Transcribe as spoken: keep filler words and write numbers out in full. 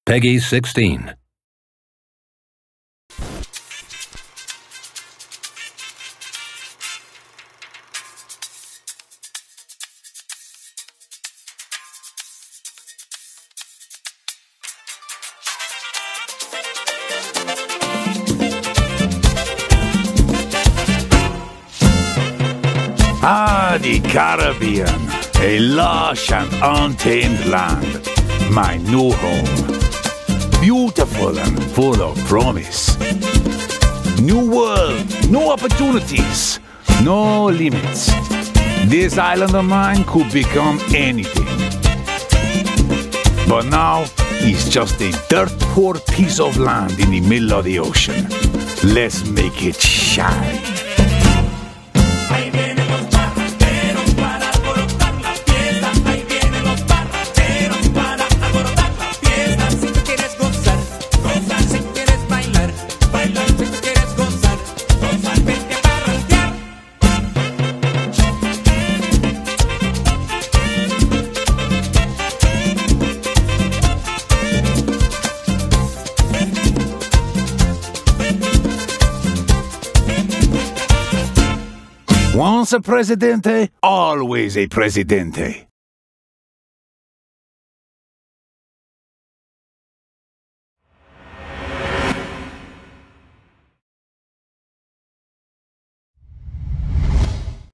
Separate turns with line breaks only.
Peggy sixteen.
Ah, the Caribbean, a lush and untamed land, my new home. Beautiful and full of promise. New world, new opportunities, no limits. This island of mine could become anything. But now, it's just a dirt poor piece of land in the middle of the ocean. Let's make it shine. Once a presidente, always a presidente.